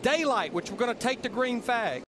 daylight, which we're going to take the green flag.